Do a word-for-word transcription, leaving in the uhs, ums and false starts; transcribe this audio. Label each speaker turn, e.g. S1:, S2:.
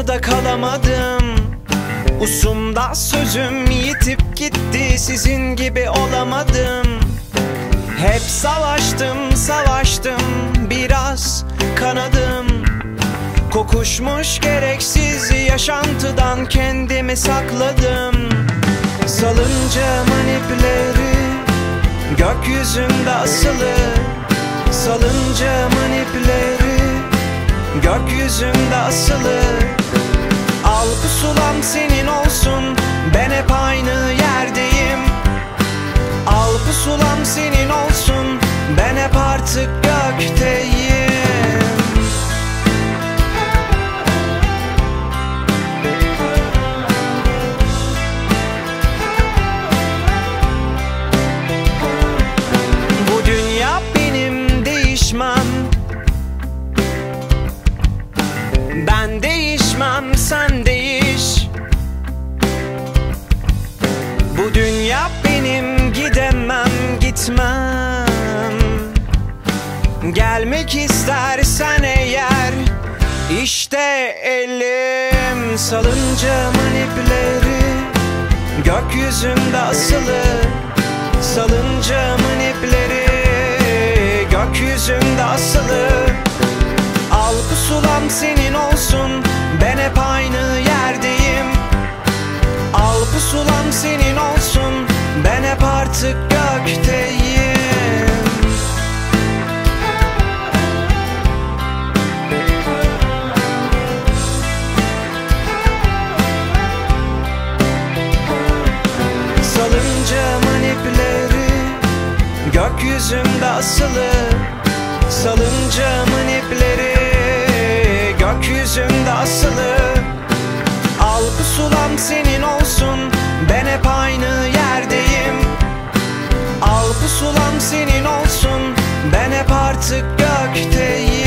S1: orada kalamadım. Usumda sözüm yitip gitti, sizin gibi olamadım. Hep savaştım savaştım, biraz kanadım. Kokuşmuş gereksiz yaşantıdan kendimi sakladım. Salıncağımın ipleri gökyüzünde asılı. Salıncağımın ipleri gökyüzünde asılı. Al pusulam senin olsun, ben hep aynı yerdeyim. Al pusulam senin olsun, ben hep artık gökteyim. Bu dünya benim, değişmem. Ben değişmem, sen değiş. Bu dünya benim, gidemem, gitmem. Gelmek istersen eğer, işte elim. Salıncağımın ipleri gökyüzünde asılı. Salıncağımın ipleri gökyüzünde asılı. Al pusulam senin olsun, ben hep aynı yerdeyim. Al pusulam senin olsun, ben hep artık gökteyim. Salıncağımın ipleri gökyüzünde asılı. Salıncağımın ipleri gökyüzünde asılı. Al pusulam senin olsun, ben hep aynı yerdeyim. Al pusulam senin olsun, ben hep artık gökteyim.